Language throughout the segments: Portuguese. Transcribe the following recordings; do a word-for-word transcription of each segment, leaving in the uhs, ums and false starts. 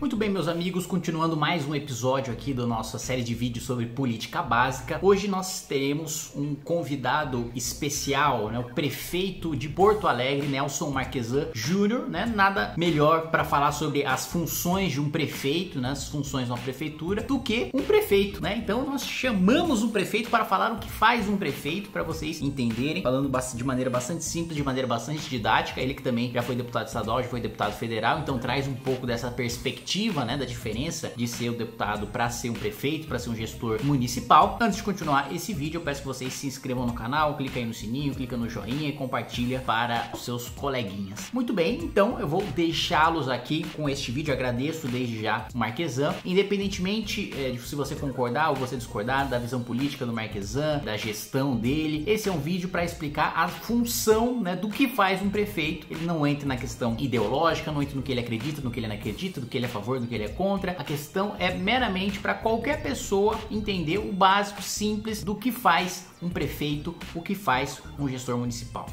Muito bem, meus amigos, continuando mais um episódio aqui da nossa série de vídeos sobre política básica. Hoje nós teremos um convidado especial, né, o prefeito de Porto Alegre, Nelson Marquesan Júnior, né? Nada melhor para falar sobre as funções de um prefeito, né, as funções de uma prefeitura, do que um prefeito, né? Então nós chamamos um prefeito para falar o que faz um prefeito, para vocês entenderem, falando de maneira bastante simples, de maneira bastante didática. Ele que também já foi deputado estadual, já foi deputado federal, então traz um pouco dessa perspectiva, né, da diferença de ser o deputado para ser um prefeito, para ser um gestor municipal. Antes de continuar esse vídeo, eu peço que vocês se inscrevam no canal, clica aí no sininho, clica no joinha e compartilha para os seus coleguinhas. Muito bem, então eu vou deixá-los aqui com este vídeo. Eu agradeço desde já o Marquesan, independentemente é, de se você concordar ou você discordar da visão política do Marquesan, da gestão dele. Esse é um vídeo para explicar a função, né, do que faz um prefeito. Ele não entra na questão ideológica, não entra no que ele acredita, no que ele não acredita, do que ele é a favor, do que ele é contra. A questão é meramente para qualquer pessoa entender o básico simples do que faz um prefeito, o que faz um gestor municipal.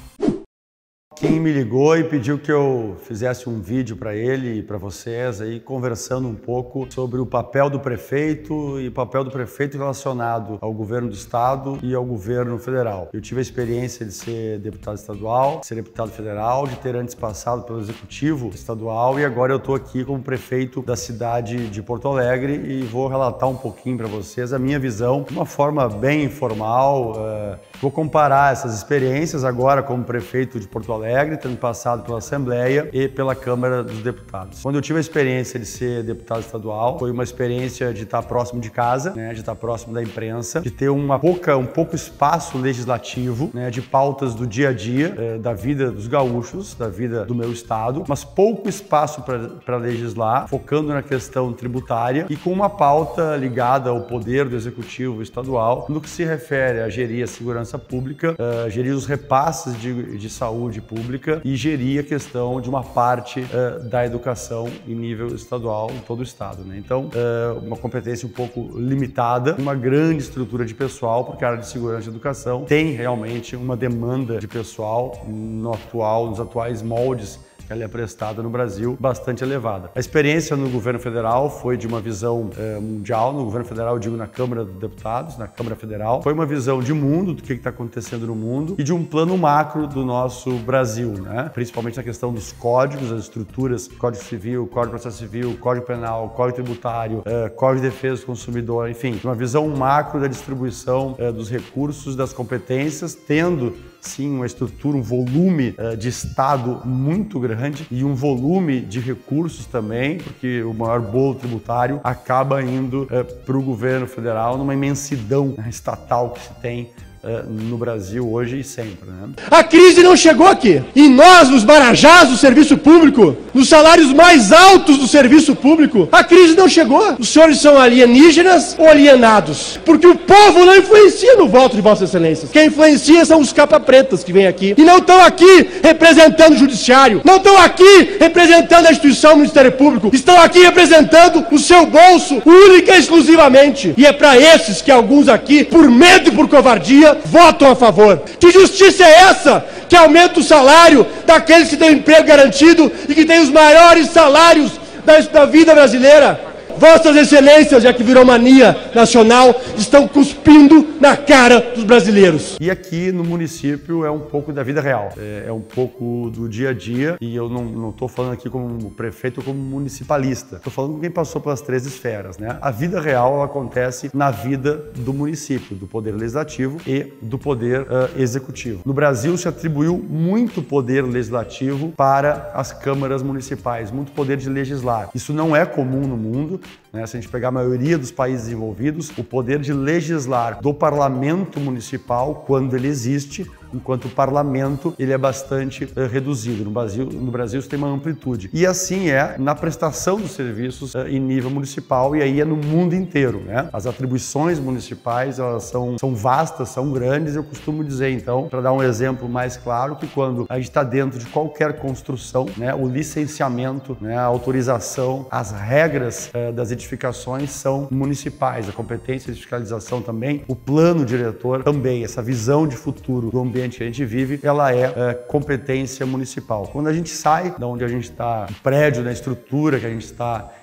Quem me ligou e pediu que eu fizesse um vídeo para ele e para vocês aí conversando um pouco sobre o papel do prefeito e o papel do prefeito relacionado ao governo do estado e ao governo federal. Eu tive a experiência de ser deputado estadual, de ser deputado federal, de ter antes passado pelo executivo estadual e agora eu estou aqui como prefeito da cidade de Porto Alegre e vou relatar um pouquinho para vocês a minha visão de uma forma bem informal. Uh, vou comparar essas experiências agora como prefeito de Porto Alegre, tendo passado pela Assembleia e pela Câmara dos Deputados. Quando eu tive a experiência de ser deputado estadual, foi uma experiência de estar próximo de casa, né, de estar próximo da imprensa, de ter uma pouca, um pouco espaço legislativo, né, de pautas do dia a dia, eh, da vida dos gaúchos, da vida do meu estado, mas pouco espaço para legislar, focando na questão tributária e com uma pauta ligada ao poder do executivo estadual, no que se refere a gerir a segurança pública, eh, gerir os repasses de, de saúde pública, pública e gerir a questão de uma parte uh, da educação em nível estadual em todo o estado, né? Então, uh, uma competência um pouco limitada, uma grande estrutura de pessoal, porque a área de segurança e educação tem realmente uma demanda de pessoal no atual, nos atuais moldes que ela é prestada no Brasil, bastante elevada. A experiência no governo federal foi de uma visão eh, mundial. No governo federal, eu digo na Câmara dos Deputados, na Câmara Federal. Foi uma visão de mundo, do que está acontecendo no mundo e de um plano macro do nosso Brasil, né? Principalmente na questão dos códigos, as estruturas, Código Civil, Código de Processo Civil, Código Penal, Código Tributário, eh, Código de Defesa do Consumidor, enfim, uma visão macro da distribuição eh, dos recursos, das competências, tendo sim uma estrutura, um volume uh, de Estado muito grande e um volume de recursos também, porque o maior bolo tributário acaba indo uh, para o governo federal numa imensidão estatal que se tem Uh, no Brasil hoje e sempre, né? A crise não chegou aqui. E nós, nos marajás do serviço público, nos salários mais altos do serviço público, a crise não chegou. Os senhores são alienígenas ou alienados? Porque o povo não influencia no voto de vossas excelências. Quem influencia são os capa-pretas que vêm aqui. E não estão aqui representando o judiciário. Não estão aqui representando a instituição do Ministério Público. Estão aqui representando o seu bolso, única e exclusivamente. E é para esses que alguns aqui, por medo e por covardia, votam a favor. Que justiça é essa que aumenta o salário daqueles que têm emprego garantido e que têm os maiores salários da, da vida brasileira? Vossas excelências, já que virou mania nacional, estão cuspindo na cara dos brasileiros. E aqui no município é um pouco da vida real, é, é um pouco do dia a dia, e eu não estou falando aqui como prefeito ou como municipalista, estou falando com quem passou pelas três esferas, né? A vida real ela acontece na vida do município, do poder legislativo e do poder uh, executivo. No Brasil se atribuiu muito poder legislativo para as câmaras municipais, muito poder de legislar. Isso não é comum no mundo. Né? Se a gente pegar a maioria dos países desenvolvidos, o poder de legislar do parlamento municipal, quando ele existe, enquanto o parlamento ele é bastante uh, reduzido. No Brasil, no Brasil isso tem uma amplitude. E assim é na prestação dos serviços uh, em nível municipal, e aí é no mundo inteiro, né? As atribuições municipais, elas são, são vastas, são grandes. Eu costumo dizer, então, para dar um exemplo mais claro, que quando a gente está dentro de qualquer construção, né, o licenciamento, né, a autorização, as regras uh, das edificações são municipais, a competência de fiscalização também, o plano diretor também, essa visão de futuro do ambiente que a gente vive, ela é, é competência municipal. Quando a gente sai da onde a gente está, o prédio, da estrutura que a gente está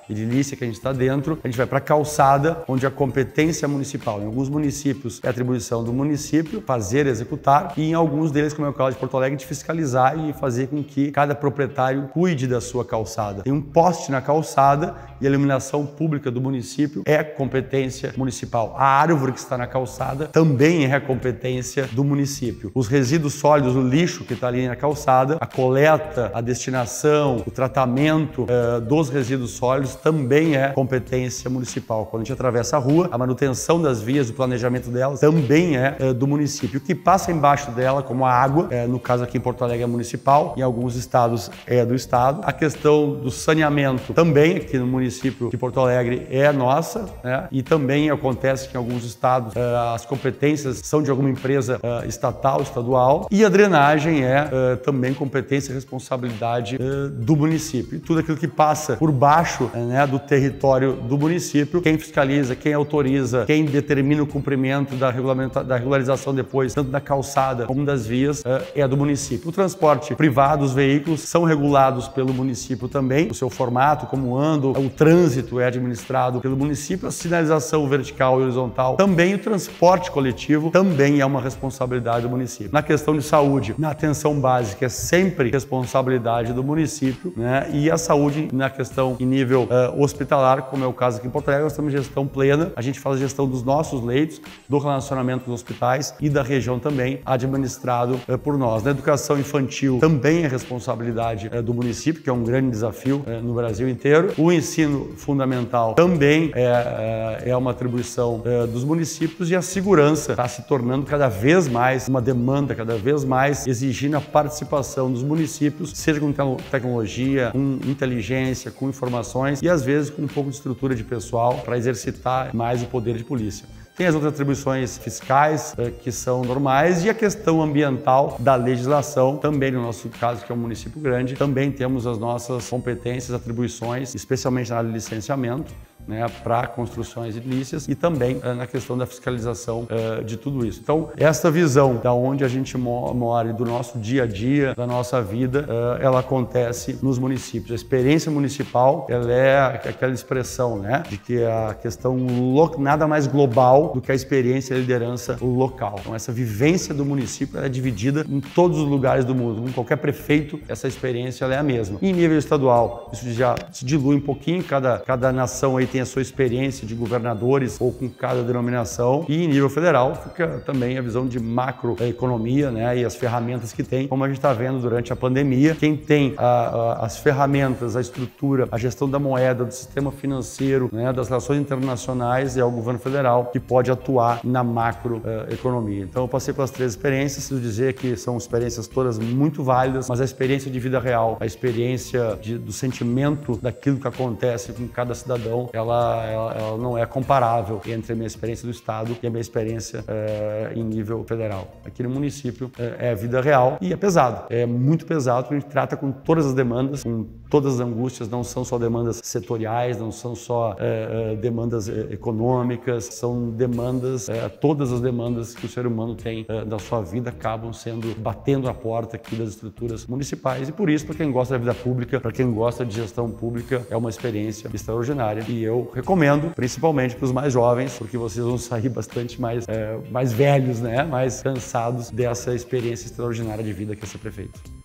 edilícia que a gente está dentro, a gente vai para a calçada, onde a competência municipal. Em alguns municípios é atribuição do município fazer, executar, e em alguns deles, como é o caso de Porto Alegre, de fiscalizar e fazer com que cada proprietário cuide da sua calçada. Tem um poste na calçada e a iluminação pública do município é competência municipal. A árvore que está na calçada também é competência do município. Os resíduos sólidos, o lixo que está ali na calçada, a coleta, a destinação, o tratamento uh, dos resíduos sólidos também é competência municipal. Quando a gente atravessa a rua, a manutenção das vias, o planejamento delas também é uh, do município. O que passa embaixo dela, como a água, uh, no caso aqui em Porto Alegre é municipal, em alguns estados é do estado. A questão do saneamento também aqui no município de Porto Alegre é nossa, né? E também acontece que em alguns estados uh, as competências são de alguma empresa uh, estatal, estadual, e a drenagem é uh, também competência e responsabilidade uh, do município. E tudo aquilo que passa por baixo uh, né, do território do município, quem fiscaliza, quem autoriza, quem determina o cumprimento da, regulamenta da regularização depois, tanto da calçada como das vias, uh, é do município. O transporte privado, os veículos são regulados pelo município também, o seu formato, como andam, o trânsito é administrado pelo município, a sinalização vertical e horizontal também, o transporte coletivo também é uma responsabilidade do município. Na questão de saúde, na atenção básica é sempre responsabilidade do município, né? E a saúde na questão em nível uh, hospitalar, como é o caso aqui em Porto Alegre, nós temos gestão plena, a gente faz a gestão dos nossos leitos, do relacionamento dos hospitais e da região também, administrado uh, por nós. Na educação infantil também é responsabilidade uh, do município, que é um grande desafio uh, no Brasil inteiro. O ensino fundamental também é, é uma atribuição é, dos municípios, e a segurança está se tornando cada vez mais uma demanda, cada vez mais exigindo a participação dos municípios, seja com tecnologia, com inteligência, com informações e às vezes com um pouco de estrutura de pessoal para exercitar mais o poder de polícia. Tem as outras atribuições fiscais, que são normais, e a questão ambiental da legislação, também no nosso caso, que é um município grande, também temos as nossas competências, atribuições, especialmente na área de licenciamento, né, para construções edilícias, e também uh, na questão da fiscalização uh, de tudo isso. Então, essa visão da onde a gente mo mora e do nosso dia a dia, da nossa vida, uh, ela acontece nos municípios. A experiência municipal, ela é aquela expressão, né, de que a questão nada mais global do que a experiência e a liderança local. Então, essa vivência do município ela é dividida em todos os lugares do mundo. Com qualquer prefeito, essa experiência ela é a mesma. E em nível estadual, isso já se dilui um pouquinho, cada, cada nação aí tem a sua experiência de governadores ou com cada denominação, e em nível federal fica também a visão de macroeconomia, né, e as ferramentas que tem, como a gente está vendo durante a pandemia. Quem tem a, a, as ferramentas, a estrutura, a gestão da moeda, do sistema financeiro, né, das relações internacionais, é o governo federal que pode atuar na macroeconomia. Então eu passei pelas três experiências, preciso dizer que são experiências todas muito válidas, mas a experiência de vida real, a experiência de, do sentimento daquilo que acontece com cada cidadão, ela Ela, ela, ela não é comparável entre a minha experiência do Estado e a minha experiência é, em nível federal. Aqui no município é, é vida real e é pesado. É muito pesado, porque a gente trata com todas as demandas, com todas as angústias, não são só demandas setoriais, não são só é, é, demandas é, econômicas, são demandas, é, todas as demandas que o ser humano tem é, da sua vida acabam sendo, batendo a porta aqui das estruturas municipais, e por isso, para quem gosta da vida pública, para quem gosta de gestão pública, é uma experiência extraordinária, e eu recomendo, principalmente para os mais jovens, porque vocês vão sair bastante mais, é, mais velhos, né? Mais cansados dessa experiência extraordinária de vida que é ser prefeito.